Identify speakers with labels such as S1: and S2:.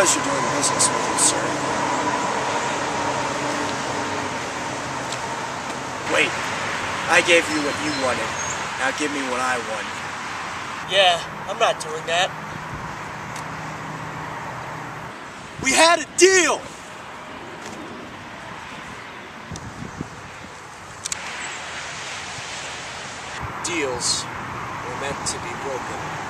S1: pleasure doing business with you, sir. Wait, I gave you what you wanted. Now give me what I want.
S2: Yeah, I'm not doing that.
S1: We had a deal!
S2: Deals were meant to be broken.